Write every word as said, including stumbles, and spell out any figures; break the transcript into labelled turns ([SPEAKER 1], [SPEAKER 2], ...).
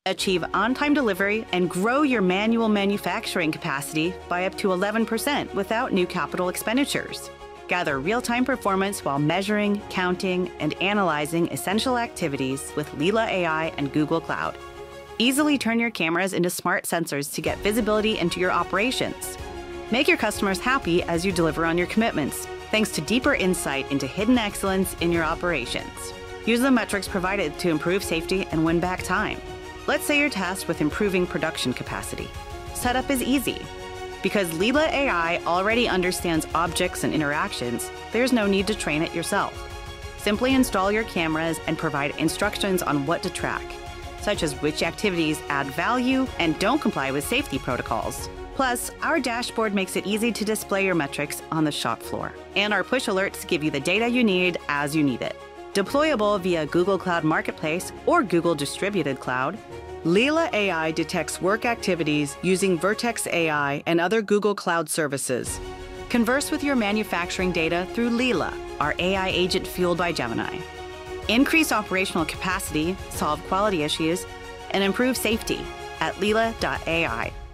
[SPEAKER 1] Achieve on-time delivery and grow your manual manufacturing capacity by up to eleven percent without new capital expenditures. Gather real-time performance while measuring, counting, and analyzing essential activities with Leela A I and Google Cloud. Easily turn your cameras into smart sensors to get visibility into your operations. Make your customers happy as you deliver on your commitments, thanks to deeper insight into hidden excellence in your operations. Use the metrics provided to improve safety and win back time. Let's say you're tasked with improving production capacity. Setup is easy. Because Leela A I already understands objects and interactions, there's no need to train it yourself. Simply install your cameras and provide instructions on what to track, such as which activities add value and don't comply with safety protocols. Plus, our dashboard makes it easy to display your metrics on the shop floor, and our push alerts give you the data you need as you need it. Deployable via Google Cloud Marketplace or Google Distributed Cloud, Leela A I detects work activities using Vertex A I and other Google Cloud services. Converse with your manufacturing data through Leela, our A I agent fueled by Gemini. Increase operational capacity, solve quality issues, and improve safety at leela dot A I.